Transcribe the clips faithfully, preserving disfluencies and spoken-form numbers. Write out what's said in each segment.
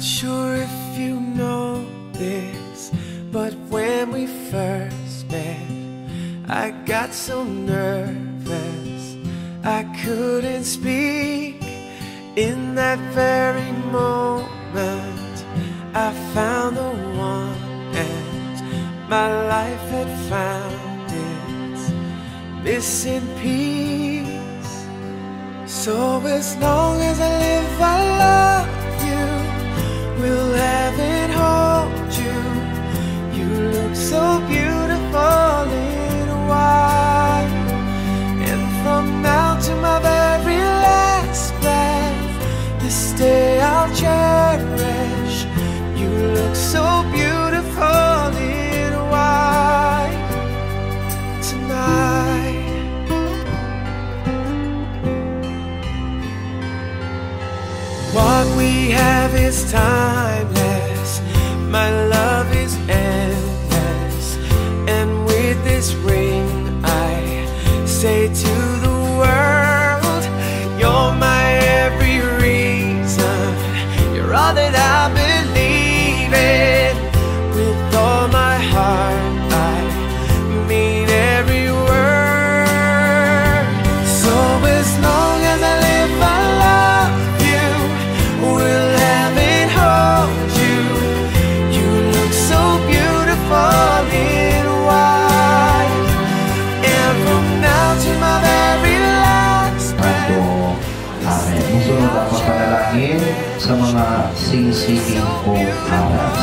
sure if you know this, but when we first met, I got so nervous I couldn't speak. In that very moment I found the one, and my life had found its missing piece. So as long as I live I love you, will heaven hold you. You look so beautiful in white, and from now to my very last breath, this day I'll cherish. You look so beautiful in white tonight. What we have is timeless, my love is endless, and with this ring I say to the world, you're my every reason, you're all that I believe in. With all my heart I mean every word. So as long as I live I love you, will heaven hold you. You look so beautiful in white, and from now to my very last breath. Musunod ang mapanalangin sa mga sisingin ko aras.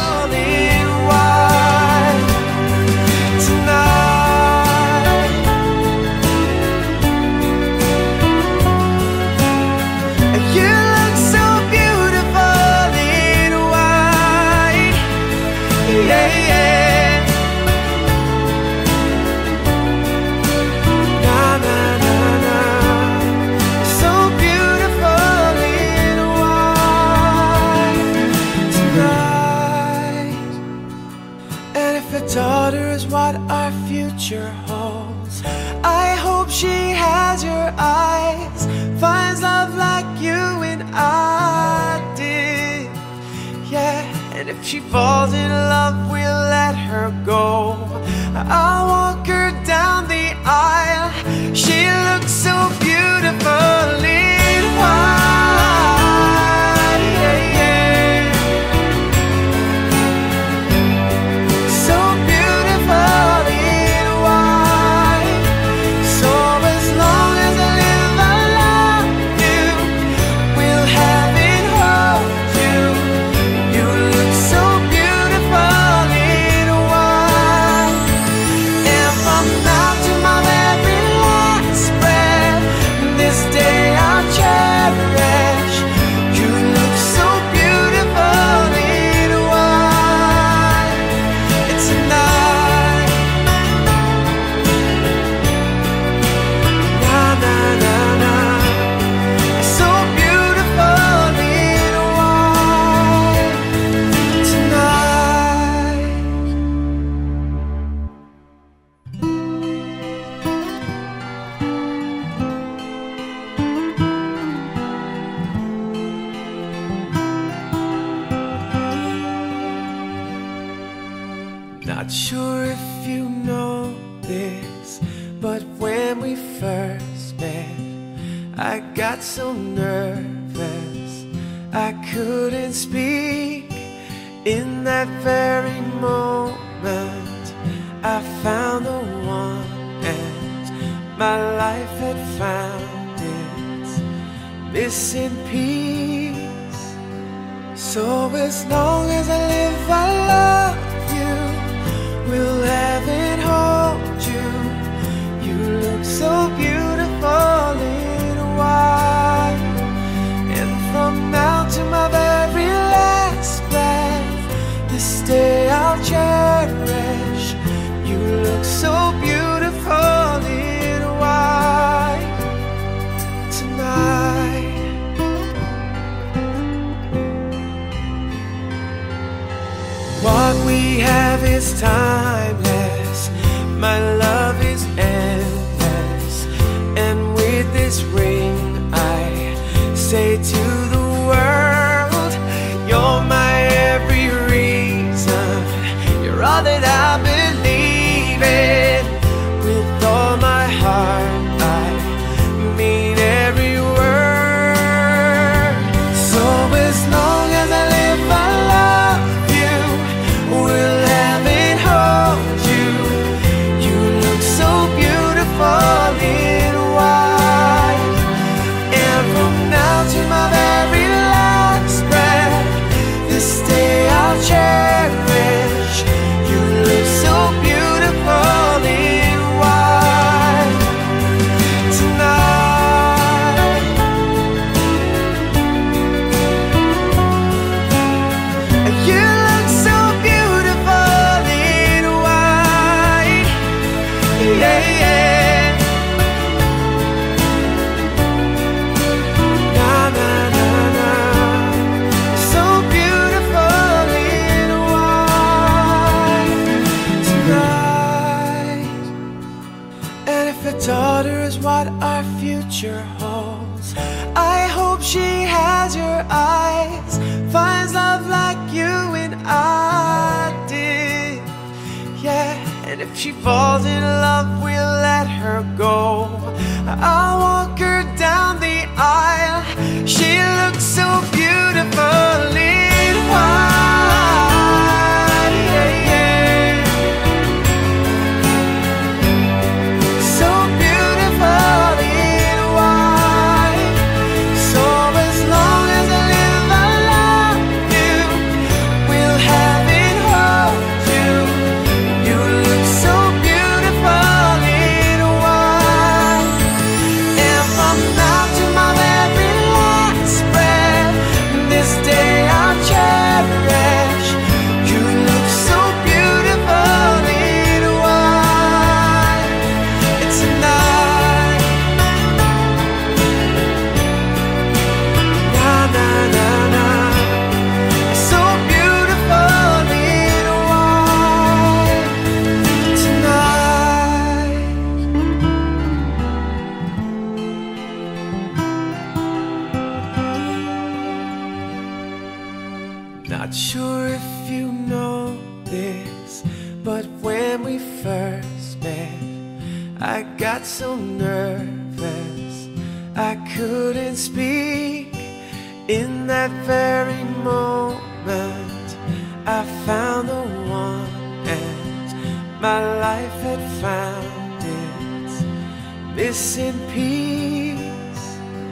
Daughter is what our future holds. I hope she has your eyes, finds love like you and I did. Yeah, and if she falls in love, we'll let her go. I'll walk her down the aisle. She looks so beautiful in white. Yeah, yeah. Not sure if you know this, but when we first met, I got so nervous I couldn't speak. In that very moment I found the one, and my life had found its missing piece. So as long as I live I love you, will heaven hold you. You look so beautiful in white, and from now to my very last breath, this day I'll cherish. You look so beautiful in white tonight. What we have is timeless, my love is endless, and with this ring I say to the world, you're my cherish. You look so beautiful in white tonight. You look so beautiful in white. Yeah, yeah. Na na na na. So beautiful in white tonight. And if a daughter is what our future holds, I hope she has your eyes, finds love like you and I did. Yeah, and if she falls in love, we'll let her go. I'll walk her down the aisle. She looks so beautiful in white. Yeah, yeah. So beautiful in white. So as long as I live, I love you. We'll have it hold you. You look so beautiful in white. And from now to my very last breath, this day I'll cherish. You look so beautiful in white. It's a night. Na na na na. So beautiful in white tonight. Not sure if you know this, but when we first met, I got so nervous I couldn't speak. In that very moment, I found the one, and my life had found its missing piece.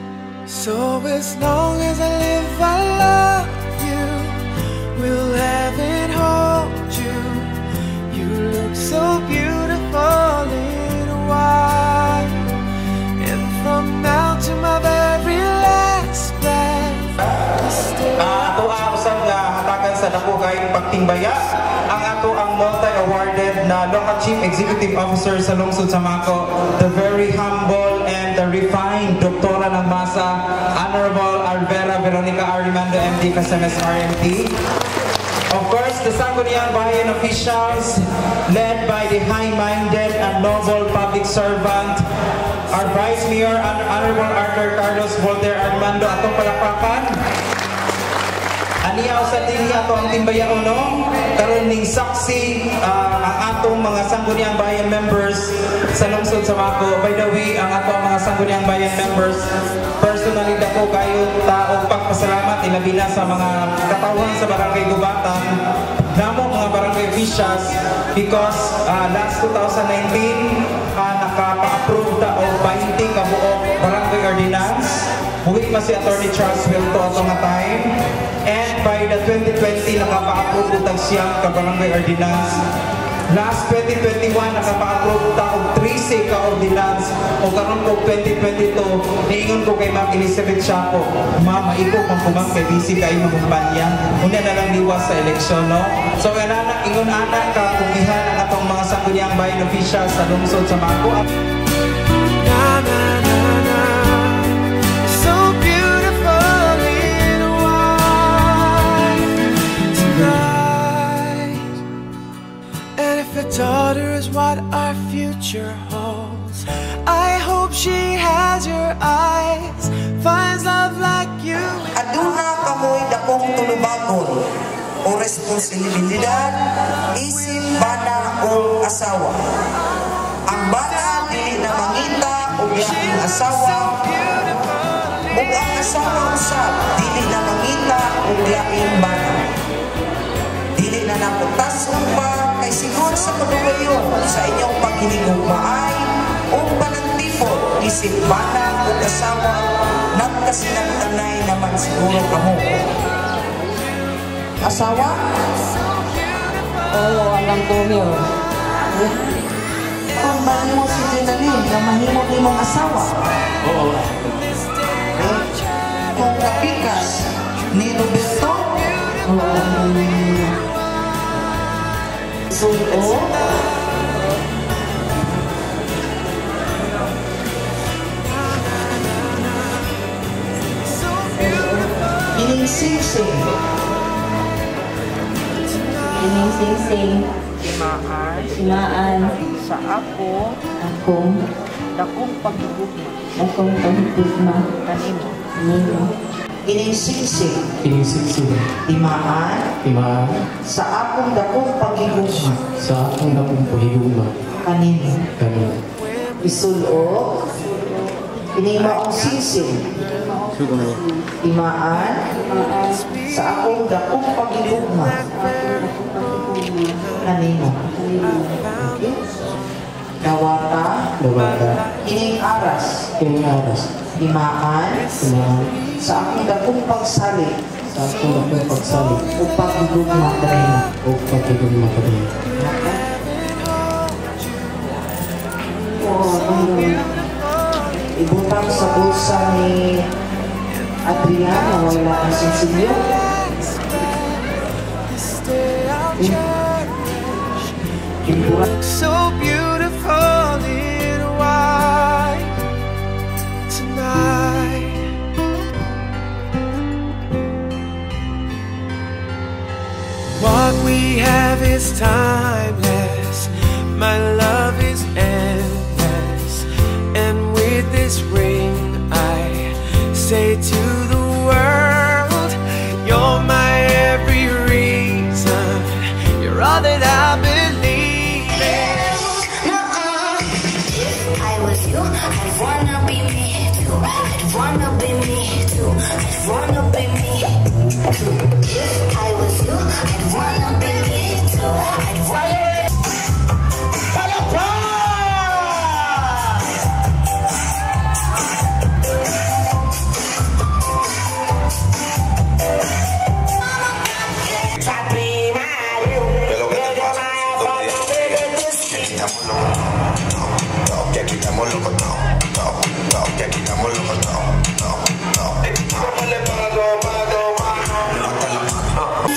So as long as I live, I love you. We'll have it hold you. You look so beautiful in white. And from now to my very last breath, I stay. Ah, ato ang usang nga hatagan sa dako kay pagtimbaya ang ato ang multi-awarded na local chief executive officer sa lungsod sa Maco, the very humble and the refined doktora ng masa, Honorable Alvera Veronica Arimando M D Kasames R M T. Of course, the Sangguniang Bayan officials, led by the high-minded and noble public servant, our Vice Mayor, Honorable Arthur Carlos Voltaire Armando, atong palakpakan. Aniyaw sa dili ato ang timbaya uno, karon ning saksi uh, ang atong mga Sangguniang Bayan members sa lungsod sa Maco. By the way, ang ato ang mga Sangguniang Bayan members, personally dako kayo taog pagpasalamat ilabi na sa mga katawhan sa Barangay Gubatan, namo mga barangay officials, because uh, last two thousand nineteen uh, nakapa-approve ta og twenty ka buok barangay ordinance. Buhi pa si Attorney Charles Wilto ato nga time. And by the twenty twenty, nakapa-approve utang siyang ka barangay ordinance. Last twenty twenty-one, nakapa-approve ta og three C ka ordinance. O karon ko twenty twenty-two, niingon ko kay Ma'am Elizabeth Chapo, Ma'am, maiko pang kumang kay busy kayo ng kumpanya. Una na lang liwas sa eleksyon, no? So, ganana, ingon anak ka, kukihan ang atong mga Sangguniang Bayan officials sa lungsod sa Maco. Na na na na. So beautiful in white tonight. And if a daughter is what our future holds, I hope she has your eyes, finds love like you. Aduna kamoy dakong tulubagon o responsibilidad isip bana o asawa. Ang bata dili na mangita o iyang asawa, ug ang asawa usab dili na mangita o iyang bana. Dili na naputason pa kay siguro sa kadugayon sa inyong paghinigugmaay o panagtipon isip bana o asawa nagkasinagtanay naman siguro kamo. asawa? Oo, alam ko yun. Kung ba mo si Jenaline na mahimot ni mong asawa? Oo. Eh, kung kapikas ni Roberto? Oo. Sulo? Ining sing-sing. Ining sing-sing. Imaan Imaan. sa ako Akong. dakong pagdugugma Akong pagtugma. kanimo. Nino. Ining sing-sing. Inisip-sip, Timaan timaan sa akong dakong pagigugma. sa akong dakong pahigugma Kanino? kanina. Isulo. Ining maong sing-sing. Timaan sa akong dakong pagigugma. Kanino? Okay. Dawata. Dawata, Ining aras. ining aras, Timaan timaan sa akong dakong pagsalit. sa akong dakong pagsalit O pagigugma kanino? o pagigugma kanina. Ibutang sa bulsa ni Adrian na wala ang sinsilyo. Ibutang So beautiful in white tonight. What we have is timeless. My love is endless. And with this ring, I say to the world, you're my every reason. You're all that I believe in. If I was you, I'd wanna be me too. I'd wanna be me too. I'd wanna be me too. If I was you, I'd wanna be me too. I'd wanna. Ya quitamos los cotados, ya quitamos los cotados, le pago, pago, pago, hasta la mano.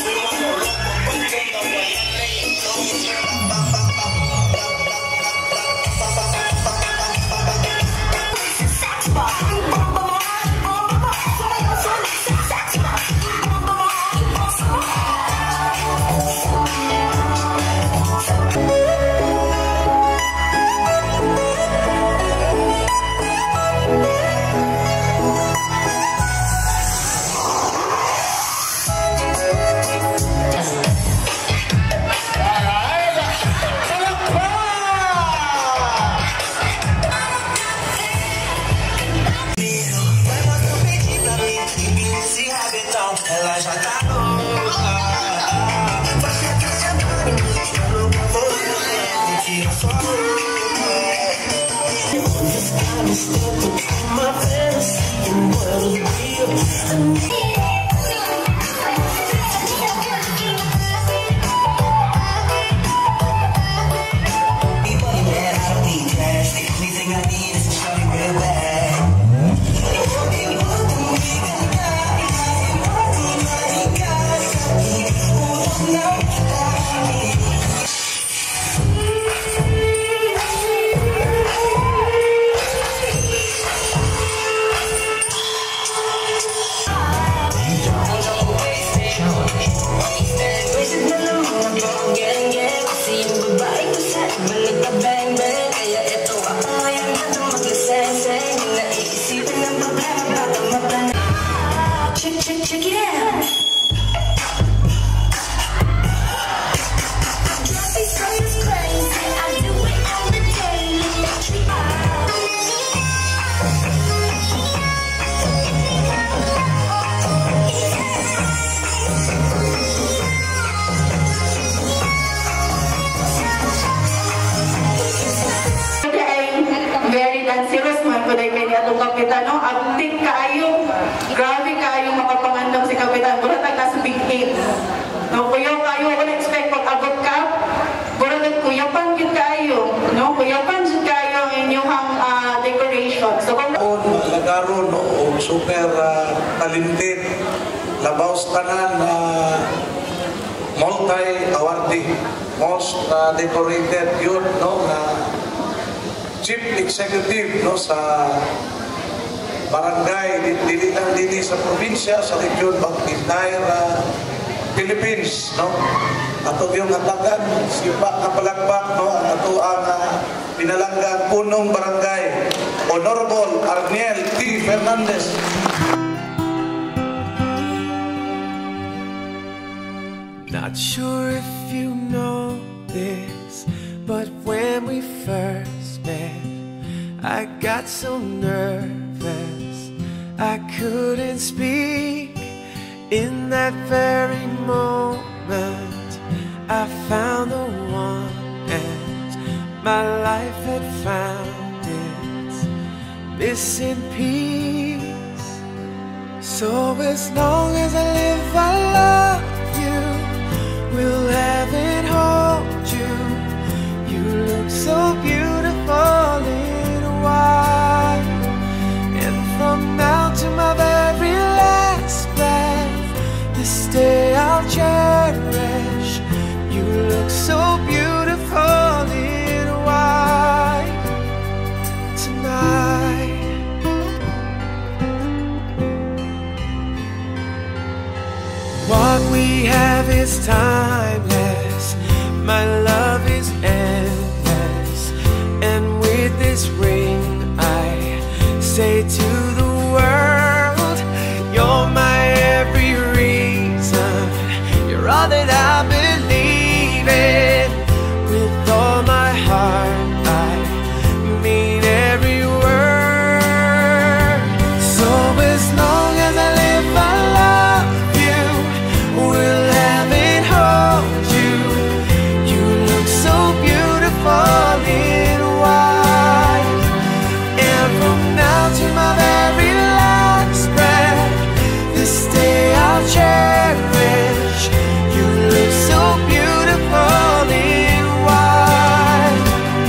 super uh, talented, labaw sa tanan na uh, multi-awardee, most uh, decorated yun, no, na chief executive, no, sa barangay, dili lang dili sa probinsya, sa region, but entire uh, Philippines, no. Ato yung natagan, sipa na palakpak, no, ang ato ang uh, pinalanggan punong barangay, Honorable Arniel T. Fernandez. Not sure if you know this, but when we first met, I got so nervous I couldn't speak. In that very moment I found the one, and my life had found its missing piece. So as long as I live, I love you, will have and hold you. You look so beautiful in white, and from now to my very last breath, this day I'll cherish. You look so beautiful in white tonight. What we have is timeless, my love is endless, and with this ring I say to the world, you're my every reason, you're all that I believe in. With all my heart I mean every word. So as long as I live I love you, will have and hold you. You look so beautiful in white, and from now to my very last breath, this day I'll cherish. You look so beautiful in white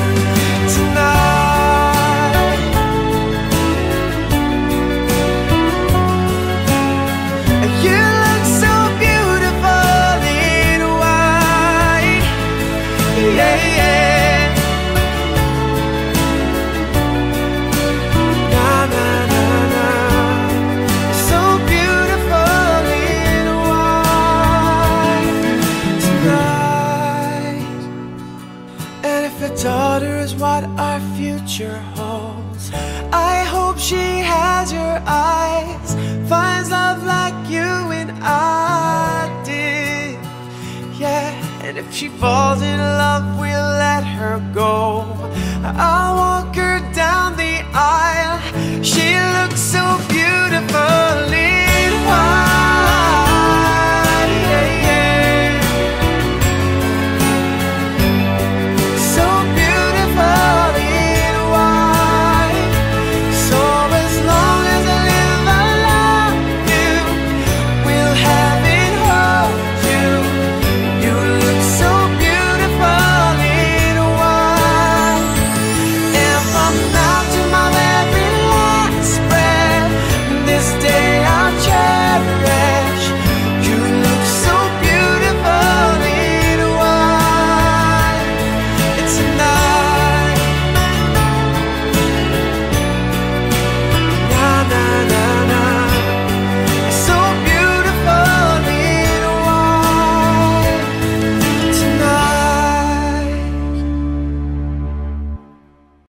tonight. You look so beautiful in white, yeah, yeah. Na na na na, so beautiful in white tonight. And if a daughter is what our future holds, I hope she has your eyes, finds love like you and I did, yeah. And if she falls in love, we'll let her go. I'll walk her down the aisle. She looks so beautiful